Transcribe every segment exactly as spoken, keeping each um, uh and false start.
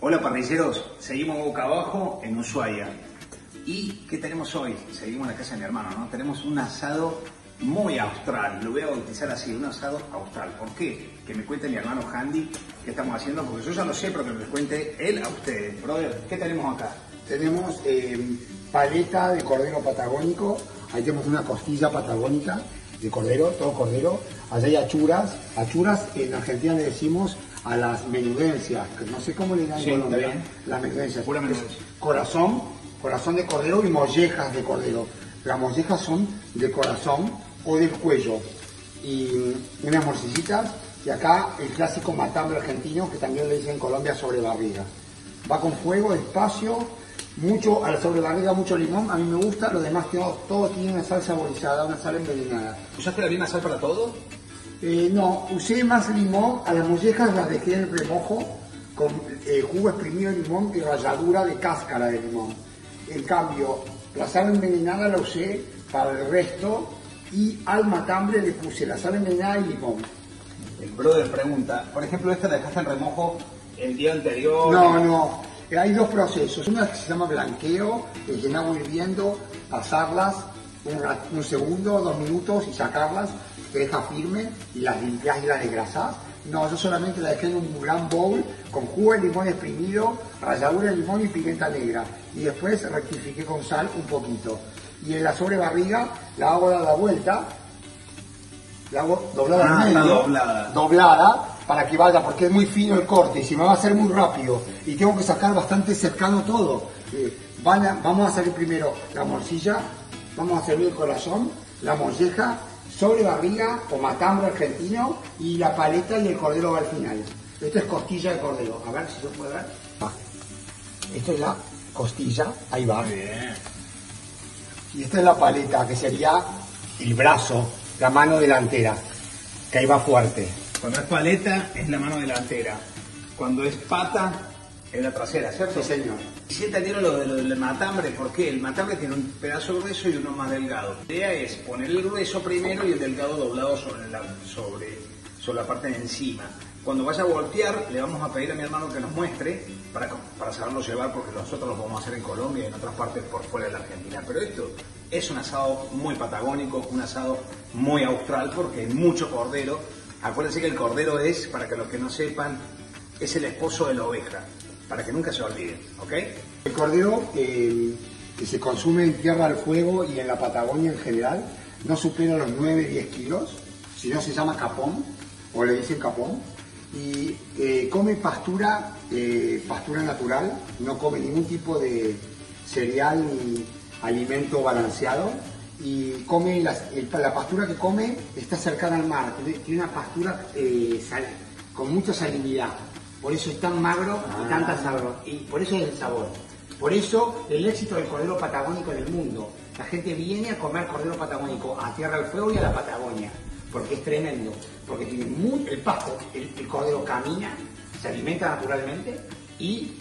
Hola parrilleros, seguimos boca abajo en Ushuaia. ¿Y qué tenemos hoy? Seguimos en la casa de mi hermano, ¿no? Tenemos un asado muy austral, lo voy a bautizar así, un asado austral. ¿Por qué? Que me cuente mi hermano Handy qué estamos haciendo, porque yo ya lo sé, pero que me cuente él a ustedes. Brother, ¿qué tenemos acá? Tenemos eh, paleta de cordero patagónico, ahí tenemos una costilla patagónica de cordero, todo cordero. Allá hay achuras, achuras en Argentina le decimos a las menudencias, que no sé cómo le dan en Sí, Colombia, está bien. las menudencias. Pura menudencia. Es corazón, corazón de cordero y mollejas de cordero. Las mollejas son de corazón o del cuello. Y unas morcillitas, y acá el clásico matambre argentino, que también le dicen en Colombia sobre barriga. Va con fuego, despacio, mucho, a la sobre barriga mucho limón, a mí me gusta, lo demás todo, todo tiene una sal saborizada, una sal envenenada. ¿Usaste la misma sal para todo? Eh, no, usé más limón, a las mollejas las dejé en remojo con eh, jugo exprimido de limón y ralladura de cáscara de limón. En cambio, la sal envenenada la usé para el resto y al matambre le puse la sal envenenada y limón. El brother pregunta, por ejemplo, esta la dejaste en remojo el día anterior. No, no, hay dos procesos. Una que se llama blanqueo, que es en agua hirviendo, pasarlas un, rat- un segundo, dos minutos y sacarlas, te deja firme y las limpias y las desgrasás. No, yo solamente la dejé en un gran bowl con jugo de limón exprimido, ralladura de limón y pimienta negra. Y después rectifiqué con sal un poquito. Y en la sobrebarriga la hago dar la vuelta, la hago doblada Ah, al medio, está doblada. doblada para que vaya, porque es muy fino el corte y si me va a hacer muy rápido y tengo que sacar bastante cercano todo. Eh, van a- vamos a salir primero la morcilla, vamos a servir el corazón, la molleja, sobre barriga o matambre argentino y la paleta y el cordero va al final. Esto es costilla de cordero, a ver si se puede ver. Va. Esto es la costilla, ahí va. Muy bien. Y esta es la paleta, que sería el brazo, la mano delantera, que ahí va fuerte. Cuando es paleta es la mano delantera. Cuando es pata es la trasera, ¿cierto? Sí, señor. Si entendieron lo, de- lo del matambre, ¿por qué? El matambre tiene un pedazo grueso y uno más delgado. La idea es poner el grueso primero y el delgado doblado sobre la, sobre, sobre la parte de encima. Cuando vaya a voltear, le vamos a pedir a mi hermano que nos muestre para, para saberlo llevar, porque nosotros lo vamos a hacer en Colombia y en otras partes por fuera de la Argentina. Pero esto es un asado muy patagónico, un asado muy austral, porque hay mucho cordero. Acuérdense que el cordero es, para que los que no sepan, es el esposo de la oveja, para que nunca se olviden, ¿ok? El cordero eh, que se consume en tierra al fuego y en la Patagonia en general no supera los nueve a diez kilos, si no se llama capón, o le dicen capón, y eh, come pastura, eh, pastura natural, no come ningún tipo de cereal ni alimento balanceado, y come las- el- la pastura que come está cercana al mar, tiene- tiene una pastura eh, sal- con mucha salinidad. Por eso es tan magro y tanta sabor. Y por eso es el sabor. Por eso el éxito del cordero patagónico en el mundo. La gente viene a comer cordero patagónico a Tierra del Fuego y a la Patagonia. Porque es tremendo. Porque tiene muy, el pasto, el, el cordero camina, se alimenta naturalmente y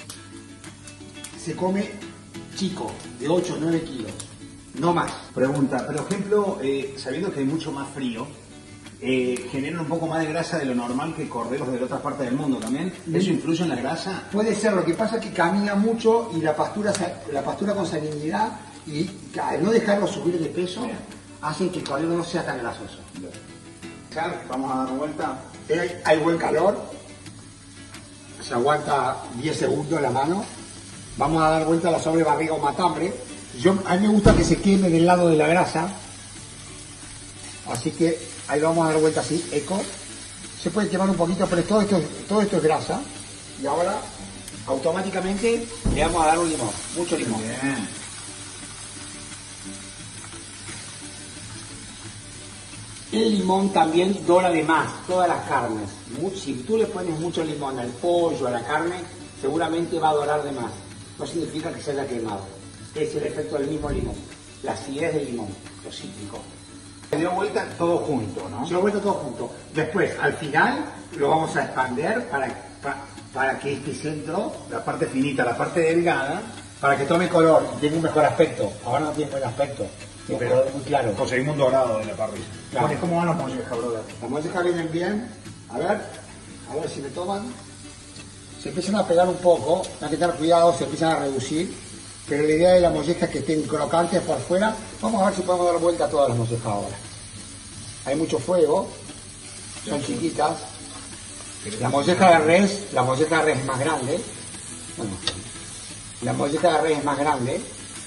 se come chico, de ocho o nueve kilos. No más. Pregunta, por ejemplo, eh, sabiendo que hay mucho más frío, eh, generan un poco más de grasa de lo normal que corderos de otras partes del mundo también. ¿Eso influye en la grasa? Puede ser, lo que pasa es que camina mucho y la pastura, sa- la pastura con salinidad y al no dejarlo subir de peso, Bien. hacen que el cordero no sea tan grasoso. Vamos a dar vuelta. Eh, Hay, hay buen calor, se aguanta diez segundos la mano. Vamos a dar vuelta a la sobrebarriga o matambre. Yo, a mí me gusta que se queme del lado de la grasa, así que ahí lo vamos a dar vuelta así, eco. Se puede quemar un poquito, pero todo esto, todo esto es grasa. Y ahora, automáticamente, le vamos a dar un limón, mucho limón. Bien. El limón también dora de más todas las carnes. Mu- Si tú le pones mucho limón al pollo, a la carne, seguramente va a dorar de más. No significa que se haya quemado. Es el efecto del mismo limón. La acidez del limón, lo cítrico. Se dio vuelta todo junto, ¿no? Se lo vuelto todo junto. Después, al final, lo vamos a expander para, pa- para que este centro, La parte finita, la parte delgada, para que tome color y tenga un mejor aspecto. Ahora no tiene buen aspecto, tiene un color muy claro. conseguimos un dorado de la parrilla. Claro. Bueno, ¿cómo van los mollejas, brother? Las mollejas vienen bien. A ver, a ver si me toman. se empiezan a pegar un poco, hay que tener cuidado, se empiezan a reducir, pero la idea de la molleja es que estén crocantes por fuera. Vamos a ver si podemos dar vuelta a todas las mollejas ahora. Hay mucho fuego, son chiquitas. La molleja de res, la molleja de res es más grande. Bueno, la molleja de res es más grande.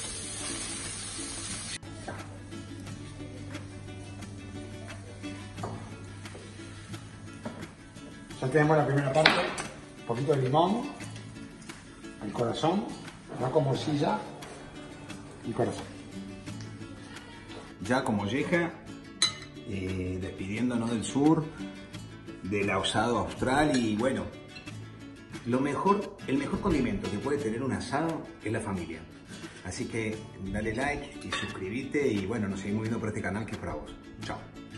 Ya tenemos la primera parte, un poquito de limón, el corazón, no con morcilla y corazón. Ya con molleja, eh, despidiéndonos del sur, del asado austral y bueno, lo mejor, el mejor condimento que puede tener un asado es la familia. Así que dale like y suscríbete y bueno, nos seguimos viendo por este canal que es para vos. Chao.